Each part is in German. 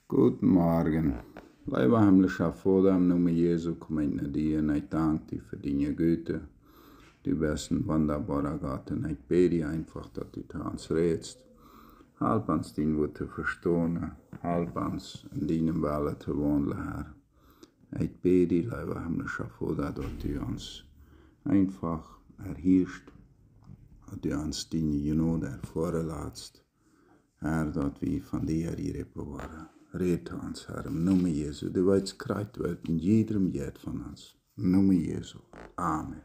Guten Morgen. Lieber himmlischer Vater, im Namen Jesu komme ich nach dir und ich danke dir für deine Güte. Du bist ein wunderbarer Gott und ich bete dir einfach, dass du zu uns redest. Halb uns dein Wort zu verstehen, halb uns in deinem Wille zu wandeln, Herr. Ich bete dir, lieber himmlischer Vater, dass du uns einfach erhörst, dass du uns deine Genade erfahren lässt. Herr, dass wir von dir hier bewahren. Red uns, Herr, im Namen Jesu. Du weißt, gekreut wird in jedem Jed von uns. Im Namen Jesu. Amen.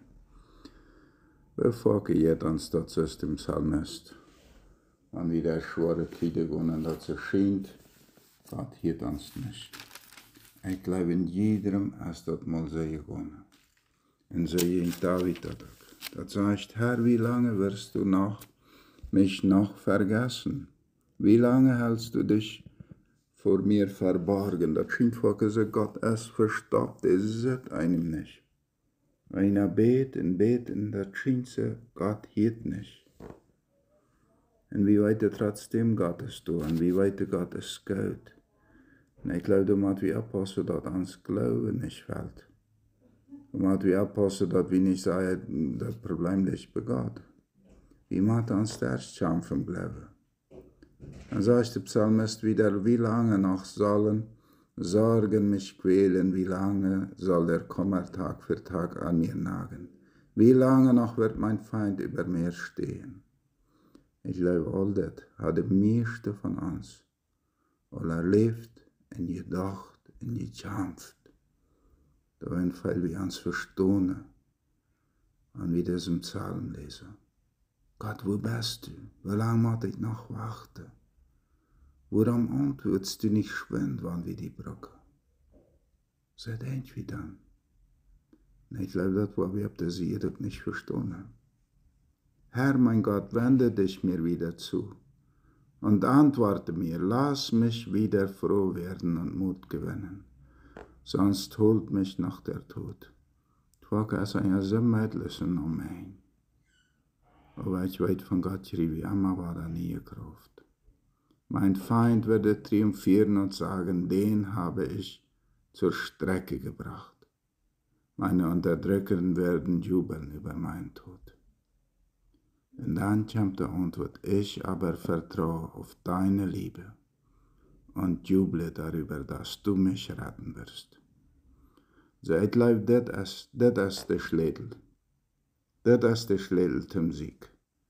Wir folgen jetzt uns das aus dem Psalmist. Wenn wir der schwere Kriege gehen und das erscheint, Gott hielt uns nicht. Ich glaube, in jedem ist das mal so gegangen. Und so ging David das auch. Das sagt, Herr, wie lange wirst du mich noch vergessen? Wie lange hältst du dich vor mir verborgen? Das Schimpfwort so, Gott ist verstopft, es sieht einem nicht. Wenn er beten, das scheint so, Gott hielt nicht. Und wie weit trotzdem Gott es tut, und wie weit Gott es geht. Und ich glaube, da müssen wir aufpassen, dass uns Glauben nicht fällt. Da müssen wir aufpassen, dass wir nicht sagen, das Problem nicht begeht. Wir müssen uns erst kämpfen bleiben. Dann sagt der Psalmist wieder, wie lange noch sollen Sorgen mich quälen, wie lange soll der Kummer Tag für Tag an mir nagen? Wie lange noch wird mein Feind über mir stehen? Ich glaube, all das hat der meiste von uns all erlebt und gedacht und gekämpft. Da weil wir uns verstehen und wir diesen Psalm lesen. Gott, wo bist du? Wie lange muss ich noch warten? Warum antwortest du nicht geschwind, wann wir die Brücke? So denken wir dann. Und ich glaube, das war wir, dass sie das nicht verstanden haben. Herr, mein Gott, wende dich mir wieder zu und antworte mir, lass mich wieder froh werden und Mut gewinnen, sonst holt mich noch der Tod. Twaka ist ein so meidlichen Nomen. Aber ich weiß von Gott, wie immer war da nie Kraft. Mein Feind würde triumphieren und sagen, den habe ich zur Strecke gebracht. Meine Unterdrücker werden jubeln über meinen Tod. Und dann kommt die Antwort, ich aber vertraue auf deine Liebe und juble darüber, dass du mich retten wirst. So, ich glaube, das ist der Schlüssel. Das ist der Schlüssel zum Sieg.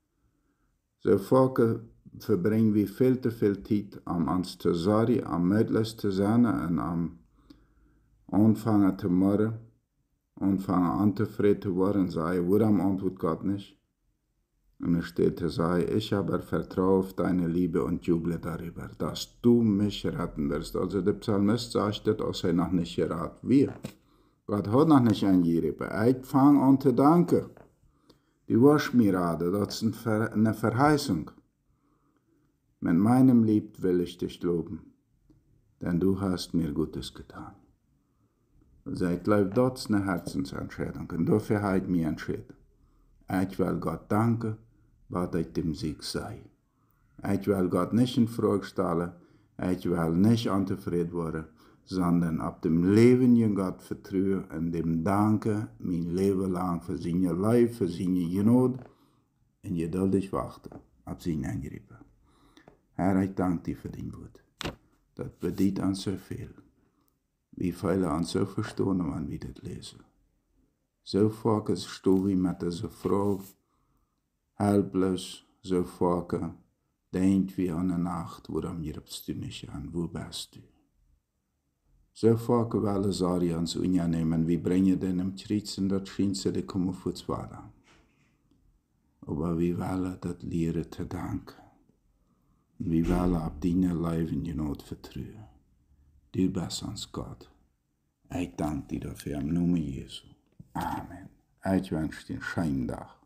So Volke verbringen wir viel zu viel Zeit, uns zu sorgen, am möglichst zu sein und am anfangen zu murren, anfangen unzufrieden zu werden und sagen, warum antwortet Gott nicht? Und es steht zu sagen, ich aber vertraue auf deine Liebe und juble darüber, dass du mich retten wirst. Also der Psalmist sagt das, als er noch nicht geraten wird. Gott hat noch nicht eingegriffen. Ich fange an zu danken. Du warst mir gerade, das ist eine Verheißung. Mit meinem Lieb will ich dich loben, denn du hast mir Gutes getan. Also ich glaube, das ist eine Herzensentscheidung und dafür habe ich mich entschieden. Ich will Gott danken, was ich dem Sieg sei. Ich will Gott nicht in Frage stellen, ich will nicht unzufrieden werden, sondern auf dem Leben in Gott vertrauen und dem danken, mein Leben lang für seine Liebe, für seine Genade und geduldig warten auf seine Eingrippe. Herr, ich danke dir für dein Wort. Das bedeutet uns so viel. Wie viele uns so verstehen, wenn wir das lesen. So vaak stehen wir mit dieser Frage, helplos, so vaak denken wir an eine Nacht, warum gibst du nicht an, wo bist du? So vaak wollen sie uns unnehmen, wir bringen den im Kreuz und das scheint sie, die kommen vor zwei. Aber wir wollen das lernen zu danken. Wir wollen auf deine Leben Not vertrauen. Du bist uns Gott. Ich danke dir dafür im Namen Jesu. Amen. Ich wünsche dir einen schönen Tag.